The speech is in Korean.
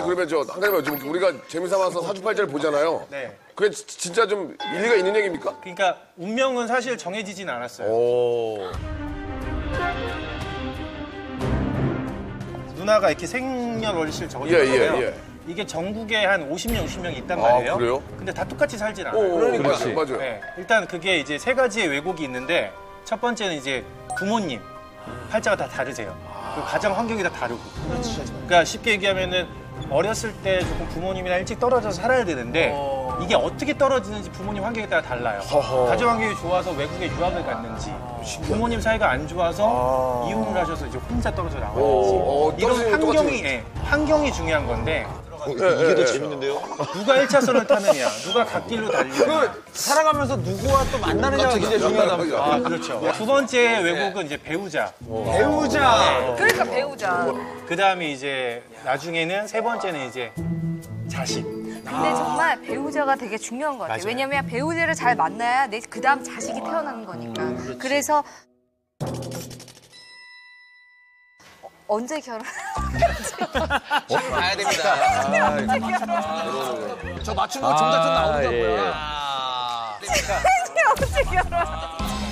그러면 저 한달님 지금 우리가 재미삼아서 사주팔자를 보잖아요. 네. 그게 진짜 좀 일리가 있는 얘기입니까? 그러니까 운명은 사실 정해지진 않았어요. 오. 누나가 이렇게 생년월일을 적어줬잖아요. 예. 이게 전국에 한 50명, 60명 있단 말이에요. 그래요? 근데 다 똑같이 살진 않아요. 그러니까 그렇지. 맞아요. 네, 일단 그게 이제 세 가지의 왜곡이 있는데 첫 번째는 이제 부모님 팔자가 다 다르세요. 그리고 가정 환경이 다 다르고. 그러니까 쉽게 얘기하면은 어렸을 때 조금 부모님이랑 일찍 떨어져서 살아야 되는데 이게 어떻게 떨어지는지 부모님 환경에 따라 달라요. 허허. 가정 환경이 좋아서 외국에 유학을 갔는지 부모님 사이가 안 좋아서 이혼을 하셔서 이제 혼자 떨어져 나왔는지 이런 떨어지는 게 환경이 환경이 중요한 건데 이게 더 재밌는데요? 누가 1차선을 타느냐, 누가 갓길로 달리느냐. 살아가면서 누구와 또 만나느냐가 굉장히 중요하다면서요. 아, 그렇죠. 두 번째 왜곡은 이제 배우자. 배우자. 그러니까 배우자. 그 다음에 이제 나중에는 세 번째는 이제 자식. 근데 정말 배우자가 되게 중요한 것 같아요. 맞아요. 왜냐면 배우자를 잘 만나야 내 그다음 자식이 태어나는 거니까. 그래서 언제 결혼? 가야 됩니다. 저 맞춘 거 정답 좀 나오더라고요. 언제 결혼?